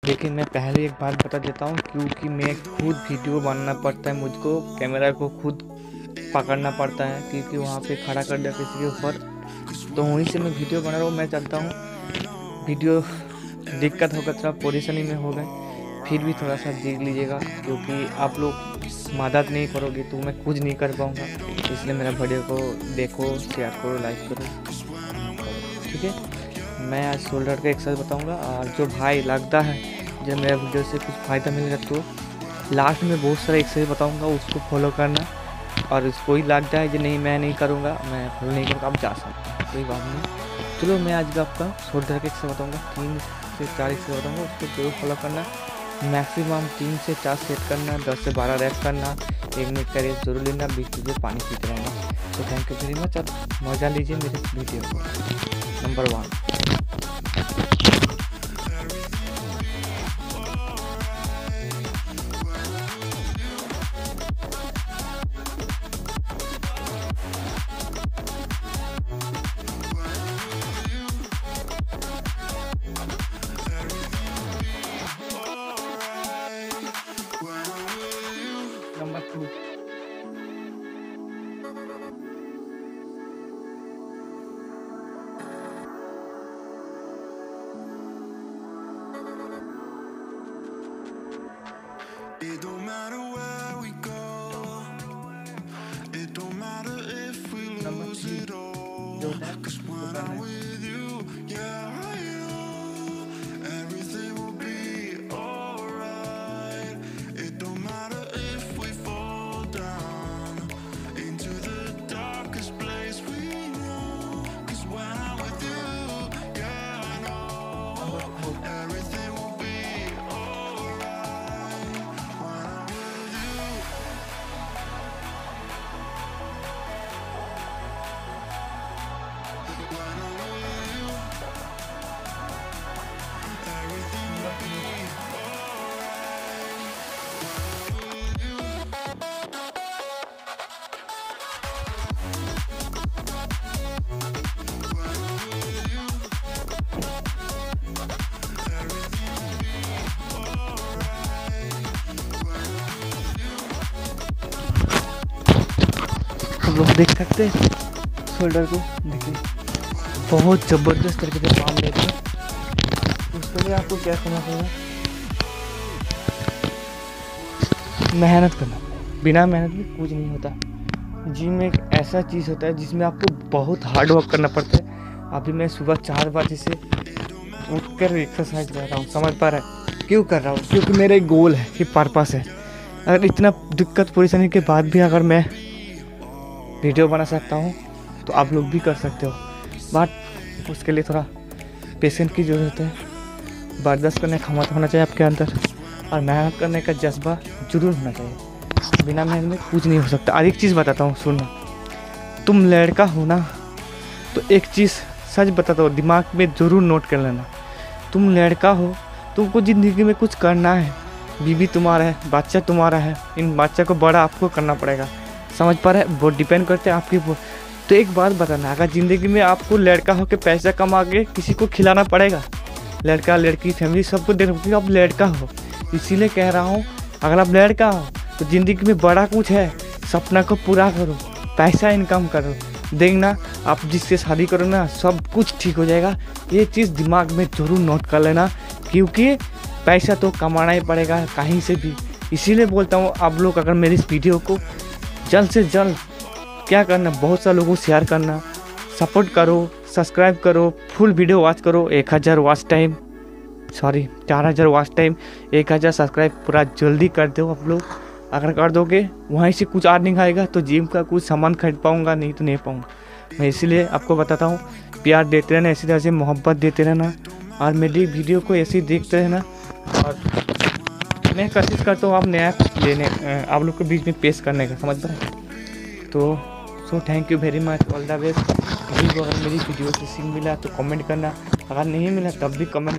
देखिए, मैं पहले एक बात बता देता हूँ, क्योंकि मैं खुद वीडियो बनाना पड़ता है, मुझको कैमरा को खुद पकड़ना पड़ता है, क्योंकि वहाँ पे खड़ा कर दिया किसी के ऊपर, तो वहीं से मैं वीडियो बना रहा हूँ। मैं चाहता हूँ वीडियो दिक्कत होगा, थोड़ा पोजिशनिंग में हो गए, फिर भी थोड़ा सा देख लीजिएगा, क्योंकि आप लोग मदद नहीं करोगे तो मैं कुछ नहीं कर पाऊँगा। इसलिए मेरा वीडियो को देखो, शेयर करो, लाइक करो, ठीक है। मैं आज शोल्डर का एक्सरसाइज बताऊंगा, और जो भाई लगता है जब मेरा वीडियो से कुछ फ़ायदा मिलेगा तो लास्ट में बहुत सारा एक्सरसाइज बताऊंगा, उसको फॉलो करना। और उसको ही लगता है कि नहीं मैं नहीं करूंगा, मैं फॉलो नहीं करूँगा, आप जा सकते हैं, कोई बात नहीं। चलो, मैं आज आपका शोल्डर का एक्सरसाइज बताऊँगा, 3 से 4 एक्सरसाइज बताऊँगा, उसको जरूर फॉलो करना। मैक्सिमम 3 से 4 सेट करना, 10 से 12 रैप करना, 1 मिनट का रेस्ट जरूर लेना, बीच बीच में पानी पीते रहना। तो थैंक यू वेरी मच, अब मज़ा लीजिए मेरे वीडियो को। Number 1, number 2, It don't matter where we go. It don't matter if we number lose 3 it all. जो है 'Cause उसको when करना I'm है। with you, yeah, I know everything will be alright. It don't matter if we fall down into the darkest place we know. 'Cause when I'm with you, yeah, I know number 4, everything will be alright. When I'm with you. Number 3, हम लोग देख सकते हैं shoulder को, देखिए बहुत ज़बरदस्त तरीके से काम लेते हैं। उसके लिए आपको क्या करना पड़ेगा, मेहनत करना। बिना मेहनत में कुछ नहीं होता। जिम एक ऐसा चीज़ होता है जिसमें आपको बहुत हार्ड वर्क करना पड़ता है। अभी मैं सुबह 4 बजे से उठकर एक्सरसाइज कर रहा हूँ, समझ पा रहा है क्यों कर रहा हूँ? क्योंकि मेरा एक गोल है, कि पर्पस है। अगर इतना दिक्कत परेशानी के बाद भी अगर मैं वीडियो बना सकता हूँ तो आप लोग भी कर सकते हो, बट उसके लिए थोड़ा पेशेंस की ज़रूरत है, बर्दाश्त करने का क्षमता होना चाहिए आपके अंदर, और मेहनत करने का जज्बा जरूर होना चाहिए। बिना मेहनत में कुछ नहीं हो सकता। और एक चीज़ बताता हूँ, सुनना, तुम लड़का हो ना, तो एक चीज़ सच बताता हूँ, दिमाग में ज़रूर नोट कर लेना। तुम लड़का हो, तुमको ज़िंदगी में कुछ करना है, बीवी तुम्हारा है, बच्चा तुम्हारा है, इन बच्चा को बड़ा आपको करना पड़ेगा, समझ पा रहे हैं? वो डिपेंड करते हैं आपके ऊपर। तो एक बात बताना, अगर ज़िंदगी में आपको लड़का हो के पैसा कमा के किसी को खिलाना पड़ेगा, लड़का लड़की फैमिली सबको देखना, क्योंकि आप लड़का हो। इसीलिए कह रहा हूँ, अगर आप लड़का हो तो ज़िंदगी में बड़ा कुछ है, सपना को पूरा करो, पैसा इनकम करो, देखना आप जिससे शादी करो ना, सब कुछ ठीक हो जाएगा। ये चीज़ दिमाग में ज़रूर नोट कर लेना, क्योंकि पैसा तो कमाना ही पड़ेगा कहीं से भी। इसीलिए बोलता हूँ, आप लोग अगर मेरी इस वीडियो को जल्द से जल्द क्या करना, बहुत सारे लोगों को शेयर करना, सपोर्ट करो, सब्सक्राइब करो, फुल वीडियो वॉच करो। 1000 watch time, sorry 4000 watch time, 1000 subscribe पूरा जल्दी कर दो आप लोग। अगर कर दोगे वहीं से कुछ अर्निंग आएगा, तो जिम का कुछ सामान खरीद पाऊँगा, नहीं तो नहीं पाऊँगा। मैं इसीलिए आपको बताता हूँ, प्यार देते रहना, इसी तरह से मोहब्बत देते रहना, और मेरी वीडियो को ऐसे ही देखते रहना। और मैं कोशिश करता हूँ आप नया लेने, आप लोग के बीच में पेश करने का, समझ पाए? तो so thank you very much, all the best. अगर मेरी वीडियो से सीख मिला तो कमेंट करना, अगर नहीं मिला तब भी कमेंट